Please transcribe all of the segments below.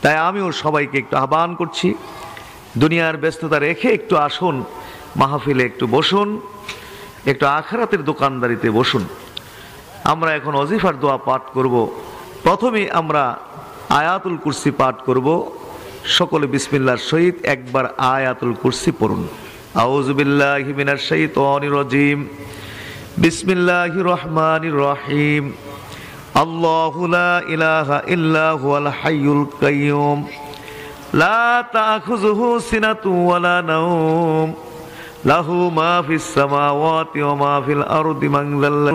তাই আমিও সবাইকে একটু আহ্বান করছি, দুনিয়ার ব্যস্ততা রেখে একটু আসুন, মাহফিলে একটু বসুন, একটু আখিরাতের দোকানদারিতে বসুন। আমরা এখন ওয়াজিফার দোয়া পাঠ করব। প্রথমে আমরা আয়াতুল কুরসি পাঠ করব। সকলে বিসমিল্লাহর সহিত একবার আয়াতুল কুরসি পড়ুন। আউযু বিল্লাহি মিনাশ শাইতানির রাজিম। বিসমিল্লাহির রহমানির রহিম। আল্লাহু লা ইলাহা ইল্লা হুয়াল হাইয়ুল কাইয়্যুম লা তাখুযুহু সিনাতুন ওয়ালা নাওম লাহু মা ফিস সামাওয়াতি ওয়া মা ফিল আরদি মান যাল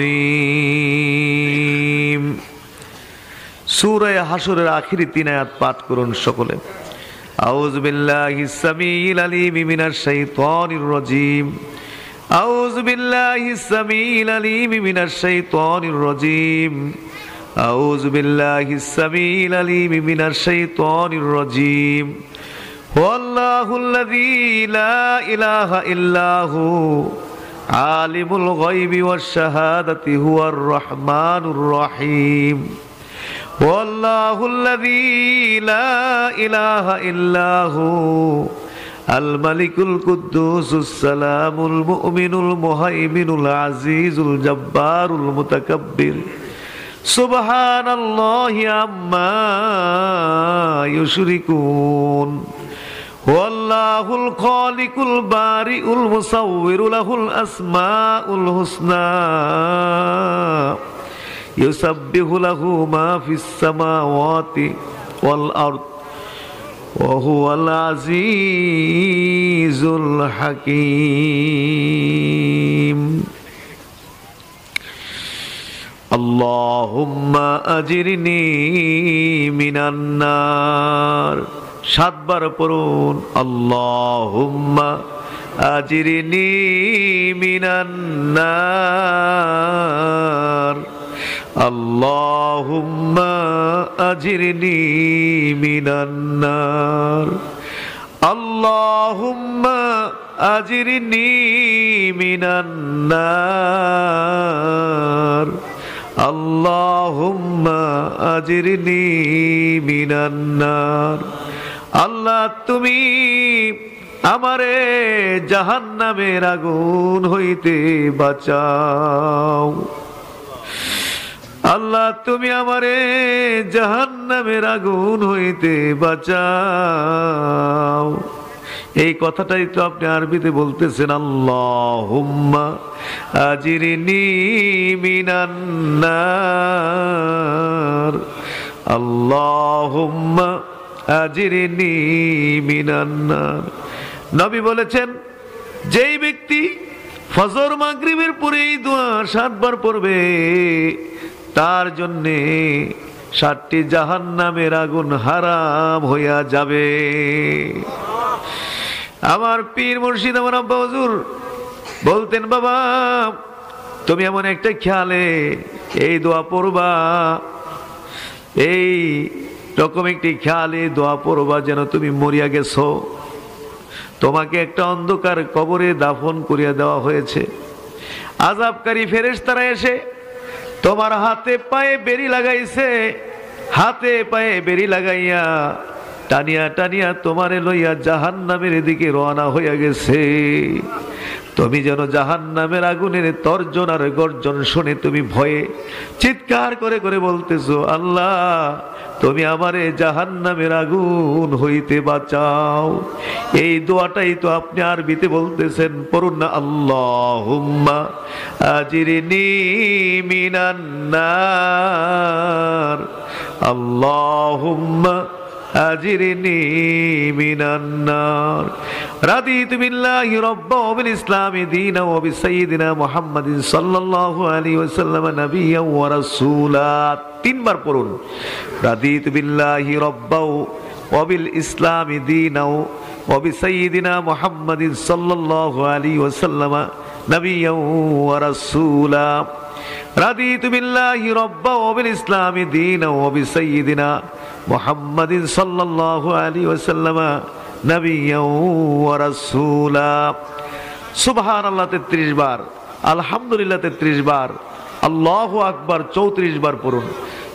আযীম। সূরা হাশরের আখিরি 3 আয়াত পাঠ করুন সকলে। আউযু বিল্লাহিস সামিউল আলীম মিনাশ শাইতানির রাজীম। আউযু বিল্লাহিস সামিউল আলীম মিনাশ শাইতানির রাজীম। আউযু বিল্লাহিস সামিউল আলীম মিনাশ শাইতানির রাজীম। হুয়াল্লাহুল্লাযী লা ইলাহা ইল্লা হু আলিমুল গায়বি ওয়াশ শাহাদাতি হুয়ার রহমানুর রহিম। হুয়াল্লাহুল্লাযী লা ইলাহা ইল্লা হু আল মালিকুল কুদ্দুসুস সালামুল মুমিনুল মুহাইমিনুল আজিজুল জব্বারুল মুতাকাব্বির। সুবহানাল্লাহি আম্মা ইউশরিকুন। হুয়াল্লাহুল খালিকুল বারিউল মুসাউবিরু লাহুল আসমাউল হুসনা। ইউসাব্বিহু লাহু মা ফিস সামাওয়াতি ওয়াল আরদ ওয়া হুয়াল আজিজুল হাকীম। আল্লাহুম্মা আজিরনি মিনান নার। 7 বার পড়ুন। আল্লাহুম্মা আজিরনি মিনান নার। আল্লাহুম্মা আজিরনি মিনান নার। আল্লাহুম্মা আজিরনি মিনান নার। আল্লাহুম্মা আজিরনি মিনান নার। আল্লাহ তুমি আমারে জাহান্নামের আগুন হইতে বাঁচাও। আল্লাহ তুমি আমারে জাহান্নামের আগুন হইতে বাঁচাও। এই কথাটাই তো আপনি আরবিতে বলতেছেন, আল্লাহুম্মা আজিরনি মিনান নার। আল্লাহুম্মা আজিরনি মিনান নার। নবী বলেছেন, যেই ব্যক্তি ফজর মাগরিবের পরে এই দোয়া 7 বার পড়বে, তার জন্যে 7টি জাহান্নামের আগুন হারাম হইয়া যাবে। আমার পীর মুর্শিদ আমার আব্বা হুজুর বলতেন, বাবা তুমি এমন একটা খেয়ালে এই দোয়া পড়বা, এই রকম একটি খেয়ালে দোয়া পড়বা যেন তুমি মরিয়া গেছো, তোমাকে একটা অন্ধকার কবরে দাফন করিয়া দেওয়া হয়েছে। আযাবকারী ফেরেশতারা এসে তোমার হাতে পায়ে বেড়ি লাগাইছে, হাতে পায়ে বেড়ি লাগাইয়া টানিয়া টানিয়া তোমারে লইয়া জাহান্নামের দিকে রওনা হইয়া গেছে। তুমি যেন জাহান্নামের আগুনের তর্জন আর গর্জন শুনে তুমি ভয়ে চিৎকার করে করে বলতেছো, আল্লাহ তুমি আমারে জাহান্নামের আগুন হইতে বাঁচাও। এই দোয়াটাই তো আপনি আরবিতে বলতেছেন, পড়ুন না, আল্লাহুম্মা আজিরনি মিনান নার। আল্লাহুম্মা আজিরনি মিনান নার। রাদিতু বিল্লাহি রাব্বান ওয়া বিল ইসলামি দীনান ওয়া বিসাইয়্যিদিনা মুহাম্মাদিন সাল্লাল্লাহু আলাইহি ওয়াসাল্লাম নাবিয়্যান ওয়া রাসূলা। 3 বার পড়ুন। রাদিতু বিল্লাহি রাব্বান ওয়া বিল ইসলামি দীনান ওয়া বিসাইয়্যিদিনা মুহাম্মাদিন সাল্লাল্লাহু আলাইহি ওয়াসাল্লাম নাবিয়্যান ওয়া রাসূলা। রাদিতু বিল্লাহি রাব্বান ওয়া বিল ইসলামি দীনান ওয়া বিসাইয়্যিদিনা মুহাম্মাদিন সাল্লাল্লাহু আলাইহি ওয়াসাল্লাম নাবিয়্যান ওয়া রাসূলা। সুবহানাল্লাহ 33 বার, আলহামদুলিল্লাহ 33 বার, আল্লাহু আকবার 34 বার পড়ুন।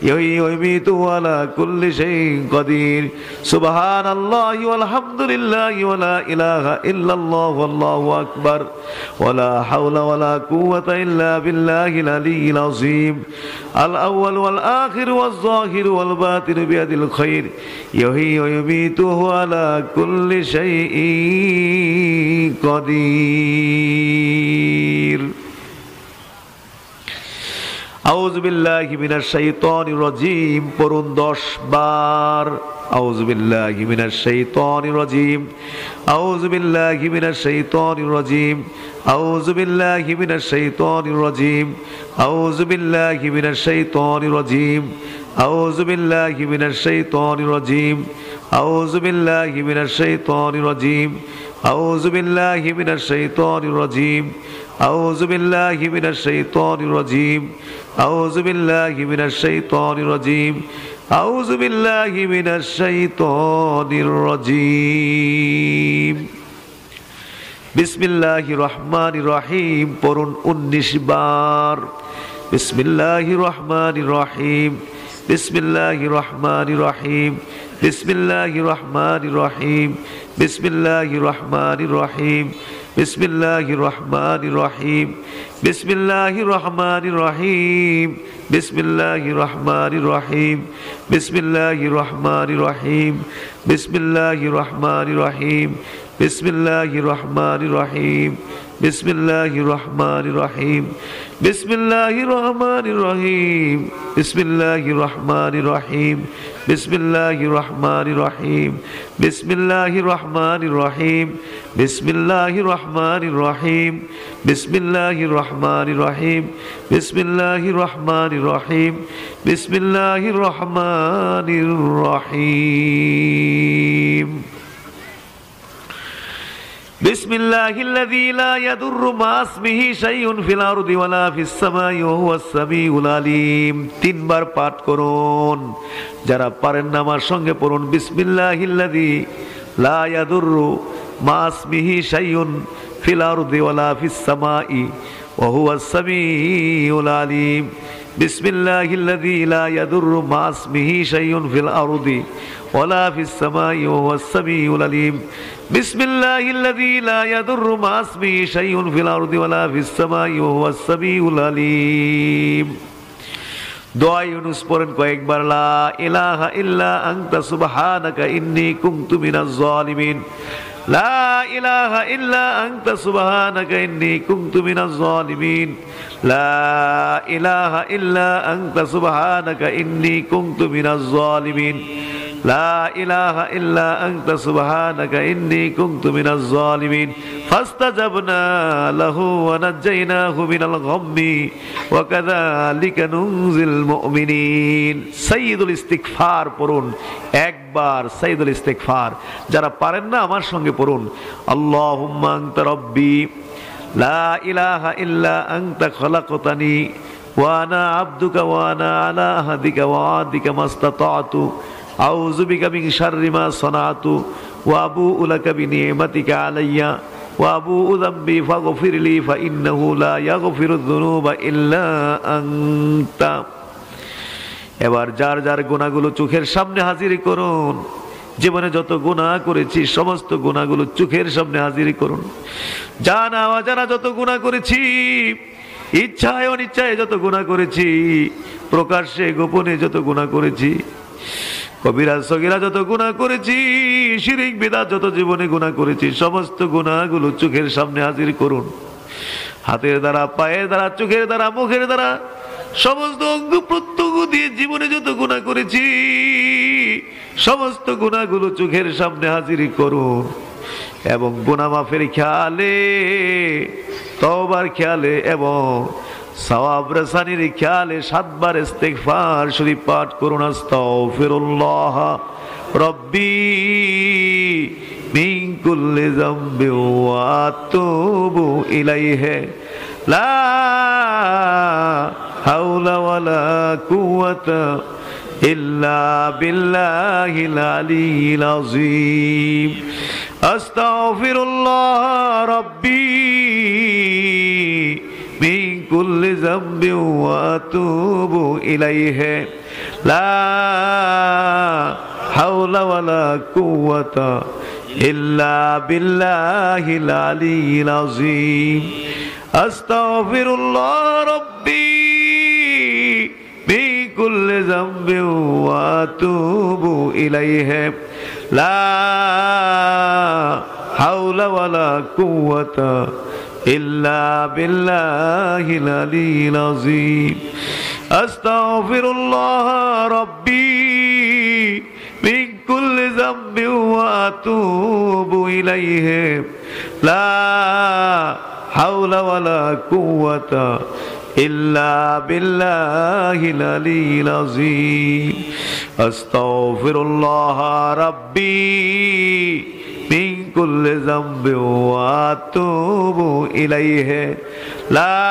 يحيي ويميت على كل شيء قدير سبحان الله والحمد لله ولا إله إلا الله والله أكبر ولا حول ولا قوة إلا بالله العلي العظيم الأول والآخر والظاهر والباطن بيد الخير يحيي ويميت على كل شيء قدير أعوذ بالله من الشيطان الرجيم পড়ুন 10 বার أعوذ بالله من الشيطان الرجيم أعوذ بالله من الشيطان الرجيم أعوذ بالله من الشيطان الرجيم أعوذ بالله من الشيطان الرجيم أعوذ بالله من الشيطان الرجيم أعوذ بالله من الشيطان الرجيم أعوذ بالله من الشيطان الرجيم أعوذ بالله من الشيطان الرجيم أعوذ بالله من الشيطان الرجيم أعوذ بالله من الشيطان الرجيم بسم الله الرحمن الرحيم পড়ুন 19 বার بسم الله الرحمن الرحيم بسم الله الرحمن الرحيم بسم الله الرحمن الرحيم بسم الله الرحمن الرحيم بسم الله الرحمن الرحيم بسم الله الرحمن الرحيم بسم الله الرحمن الرحيم بسم الله الرحمن الرحيم بسم الله الرحمن الرحيم بسم الله الرحمن الرحيم بسم الله الرحمن الرحيم بسم الله الرحمن الرحيم بسم الله الرحمن الرحيم بسم الله الرحمن الرحيم بسم الله الرحمن الرحيم بسم الله الرحمن الرحيم بسم الله الرحمن الرحيم بسم الله الرحمن الرحيم بسم الله الرحمن الرحيم بسم الله الذي لا يضر مع اسمه شيء في الأرض ولا في السماء وهو السميع العليم 3 বার পাঠ করুন যারা পারেন না আমার সঙ্গে পড়ুন বিসমিল্লাহিল্লাযী লা ইয়াদুররু মা ইসমিহি শাইউন ফিল আরদি ওয়ালা ফিস সামাই ওয়া হুয়াস সামিউল আলিম বিসমিল্লাহিল্লাযী লা ইয়াদুররু মা ইসমিহি শাইউন ফিল আরদি ওয়ালা ফিস সামাই ওয়া হুয়াস সামিউল আলিম بسم الله الذي لا يضر مع اسمه شيء في الأرض ولا في السماء وهو السميع العليم দোয়া ইউনুস পড়েন কয়েকবার লা ইলাহা ইল্লা আনতা সুবহানাকা ইন্নী কুনতু মিনাজ জালিমিন লা ইলাহা ইল্লা আনতা সুবহানাকা ইন্নী কুনতু মিনাজ জালিমিন লা ইলাহা ইল্লা আনতা সুবহানাকা ইন্নী কুনতু মিনাজ জালিমিন لا إله إلا أنت سبحانك إني كنت من الظالمين فاستجبنا له ونجيناه من الغم وكذلك ننجي المؤمنين سيد الاستغفار পড়ুন একবার সাইয়্যিদুল ইস্তিগফার যারা পারেন না আমার সঙ্গে পড়ুন আল্লাহুম্মা আনতা রাব্বি লা ইলাহা ইল্লা আনতা খলাকতানি ওয়া আনা আবদুকা ওয়া আনা আলা আহদিকা ওয়া আদিকা মাস্তাতাতু আউযু বিকা মিন শাররি মা সানাতু ওয়া আবুউ লাকা বিনি'মাতিকা আলাইয়া ওয়া আবুউ যামবি ফাগফিরলি ফাইন্নাহু লা ইয়াগফিরুয যুনুবা ইল্লা আনতা এবার যার যার গুনাহগুলো চোখের সামনে হাজির করুন জীবনে যত গুনাহ করেছি সমস্ত গুনাহগুলো চোখের সামনে হাজির করুন জানা অজানা যত গুনাহ করেছি ইচ্ছায় অনিচ্ছায় যত গুনাহ করেছি প্রকাশ্যে গোপনে যত গুনাহ করেছি কবিরা সগীরা যত গুনাহ করেছি শিরক বিদআত যত জীবনে গুনাহ করেছি সমস্ত গুনাহগুলো চোখের সামনে হাজির করুন হাতের দ্বারা পায়ের দ্বারা চোখের দ্বারা মুখের দ্বারা সমস্ত অঙ্গ প্রত্যঙ্গ দিয়ে জীবনে যত গুনাহ করেছি সমস্ত গুনাহগুলো চোখের সামনে হাজির করুন এবং গুনাহ মাফের খেয়ালে তওবার খেয়ালে এবং সওয়াব রসানির খেয়ালে 7 বার ইস্তিগফার শরীফ পাঠ করুন আস্তাগফিরুল্লাহ রব্বি মিন কুল্লি যামবি ওয়া আতুবু ইলাইহি লা হাওলা ওয়ালা কুওয়াতা ইল্লা বিল্লাহিল আলিয়্যিল আযীম আস্তাগফিরুল্লাহ রব্বি মিন কুল্লি যামবি ওয়া আতুবু ইলাইহি لا حول ولا قوة إلا بالله العلي العظيم أستغفر الله ربي من كل ذنب وأتوب إليه لا حول ولا قوة إلا بالله العلي العظيم أستغفر الله ربي من كل ذنب وأتوب إليه لا حول ولا قوة إلا بالله العلي العظيم أستغفر الله ربي من كل ذنب وأتوب إليه لا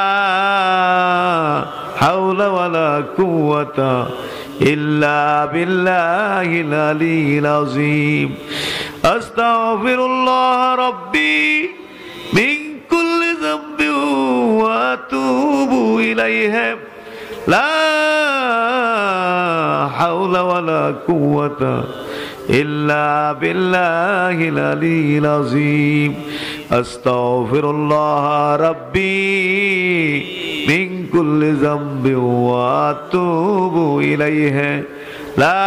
حول ولا قوة إلا بالله العلي العظيم أستغفر الله ربي من كل ذنب وأتوب إليه لا حول ولا قوة إلا بالله العلي العظيم أستغفر الله ربي من كل ذنب وأتوب إليه لا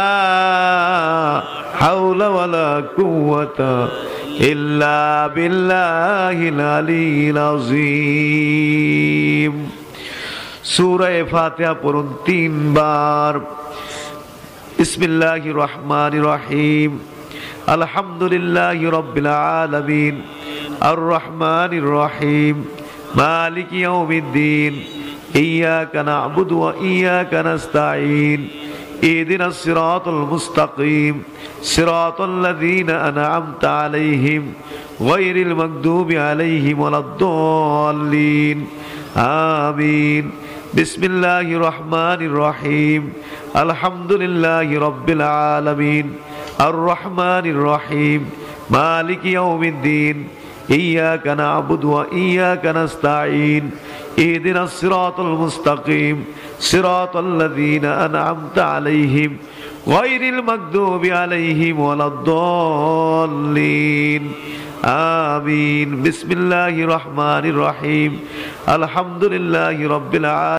حول ولا قوة إلا بالله العلي العظيم সূরা ফাতিহা পড়ুন 3 বার বিসমিল্লাহির রহমানির রহিম আলহামদুলিল্লাহি রাব্বিল আলামিন আর রহমানির রহিম মালিকি ইয়াউমিদ্দিন ইয়্যাকা না'বুদু ওয়া ইয়্যাকা নাস্তাঈন ইহদিনাস সিরাতাল মুস্তাকিম সিরাতাল লাযীনা আন'আমতা আলাইহিম গায়রিল মাগদুবি আলাইহিম ওয়ালাদ-দাল্লিন আমিন বিসমিল্লাহির রহমানির রহিম আলহামদুলিল্লাহি রাব্বিল আলামিন আর রহমানির রহিম মালিকি ইয়াউমিদ্দিন ইয়্যাকা না'বুদু ওয়া ইয়্যাকা নাস্তাঈন ইহদিনাস সিরাতাল মুস্তাকিম সিরাতাল লাযীনা আন'আমতা আলাইহিম গায়রিল মাগদুবি আলাইহিম ওয়ালাদ-দাল্লিন আমিন বিসমিল্লাহির রহমানির রহিম আলহামদুলিল্লাহি রাব্বিল আলামিন